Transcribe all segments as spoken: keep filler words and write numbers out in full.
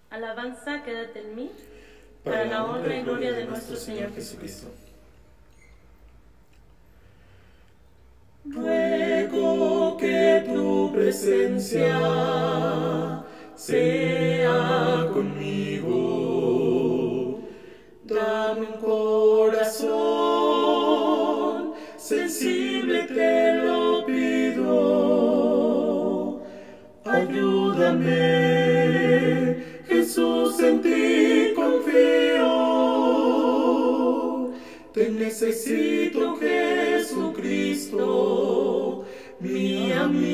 Alabanza, quédate en mí, para la honra y gloria de nuestro Señor Jesucristo. Ruego que tu presencia sea conmigo. Dame un corazón sensible, te lo pido. Ayúdame, Jesús, en ti confío. Te necesito, Jesucristo, mi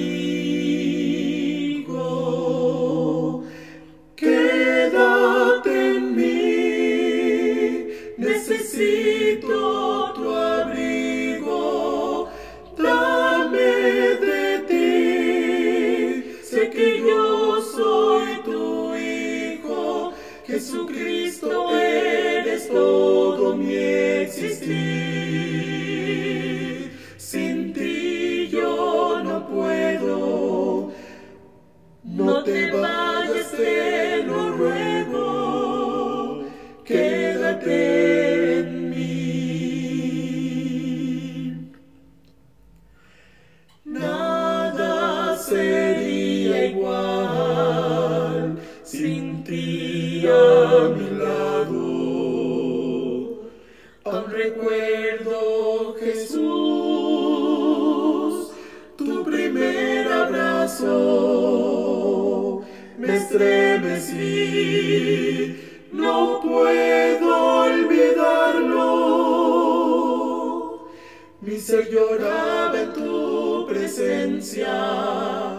amigo. Quédate en mí, necesito tu abrigo. Dame de ti, sé que yo soy tu hijo. Jesucristo, eres todo mi existir. Sin ti yo no puedo. No te vayas, te lo ruego. Quédate en mí. Nada sería igual sin ti a mi lado. Aún recuerdo, Jesús, tu primer abrazo. Me estremecí, no puedo olvidarlo. Mi ser lloraba en tu presencia,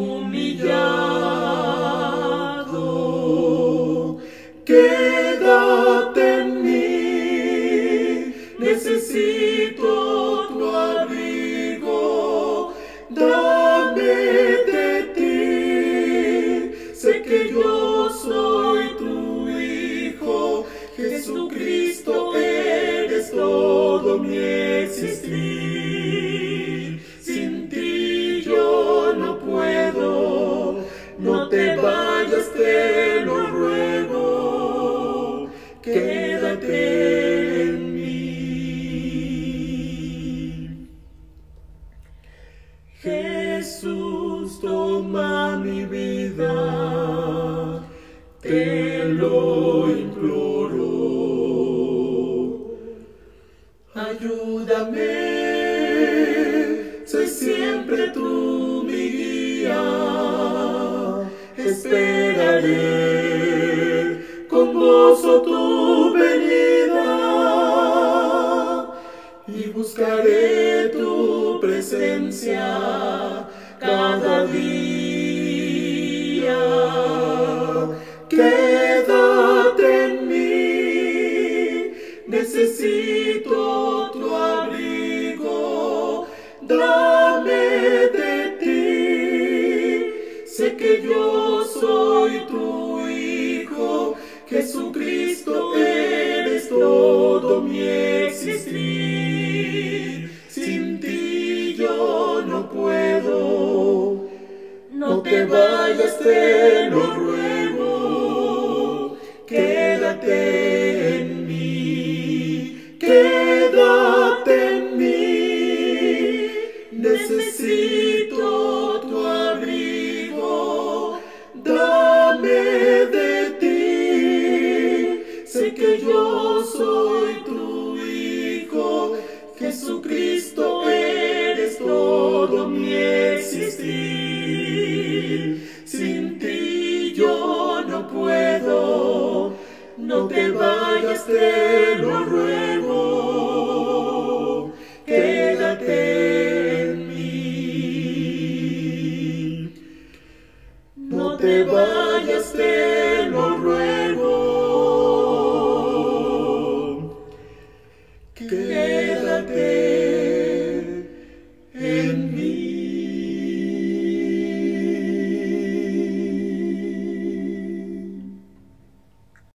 humillado. Quédate en mí, necesito tu abrigo. Dame de ti, sé que yo soy tu hijo. Jesucristo, eres todo mi existir. Sin ti yo no puedo. No te vayas, te lo ruego. Quédate en mí. Jesús, toma mi vida, te lo imploro. Ayúdame, soy siempre tú mi guía. Esperaré con gozo tu venida y buscaré tu presencia cada día. Quédate en mí, necesito tu abrigo. Dame de ti, sé que yo soy tu hijo. Jesucristo, eres todo mi existir. Sin ti yo no puedo. No te vayas, te lo ruego. Quédate en mí, quédate en mí. Necesito tu abrigo. Dame de ti, sé que yo soy tu hijo. Jesucristo, eres todo mi existir. Sin ti yo no puedo. No te vayas, te lo ruego. Quédate en mí. No te vayas, te lo ruego. Quédate